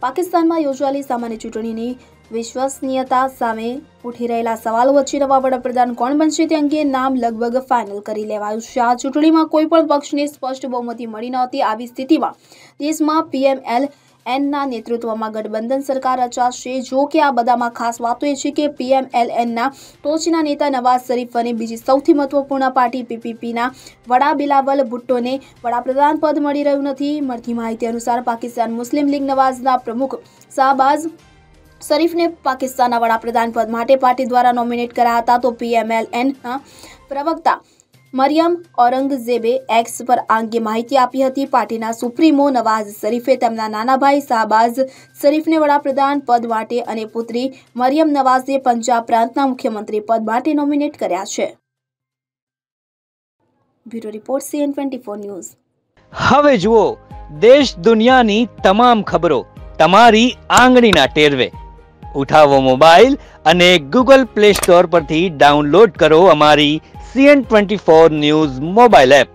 પાકિસ્તાનમાં યોજાયેલી સામાન્ય ચૂંટણીની વિશ્વસનીયતા સામે ઉઠી રહેલા સવાલો વચ્ચે નવા વડાપ્રધાન કોણ બનશે તે અંગે નામ લગભગ ફાઇનલ કરી લેવાયું છે। આ ચૂંટણીમાં કોઈ પણ પક્ષને સ્પષ્ટ બહુમતી મળી નહોતી। આવી સ્થિતિમાં દેશમાં PMLNના નેતૃત્વમાં ગઠબંધન સરકાર રચાશે। જો કે આ બધામાં ખાસ વાતો એ છે કે PMLNના ટોચના નેતા નવાઝ શરીફ અને બીજી સૌથી મહત્વપૂર્ણ પાર્ટી PPPના વડા બિલાવલ ભુટ્ટોને વડાપ્રધાન પદ મળી રહ્યું નથી। મળતી માહિતી અનુસાર પાકિસ્તાન મુસ્લિમ લીગ નવાઝના પ્રમુખ શાહબાઝ શરીફને પાકિસ્તાનના વડાપ્રધાન પદ માટે પાર્ટી દ્વારા નોમિનેટ કર્યા હતા। તો PMLNના પ્રવક્તા મરિયમ ઔરંગઝેબે એક્સ પર આ અંગે માહિતી આપી હતી। પાર્ટીના સુપ્રીમો નવાઝ શરીફે તેમના નાના ભાઈ શાહબાઝ શરીફને વડાપ્રધાન પદ માટે અને પુત્રી મરિયમ નવાઝને પંજાબ પ્રાંતના મુખ્યમંત્રી પદ માટે નોમિનેટ કર્યા છે। Bureau report CN24 news. હવે જુઓ દેશ દુનિયાની તમામ ખબરો તમારી આંગળીના ટેરવે। ઉઠાવો મોબાઈલ અને Google Play Store પરથી ડાઉનલોડ કરો અમારી CN24 ન્યૂઝ મોબાઈલ એપ।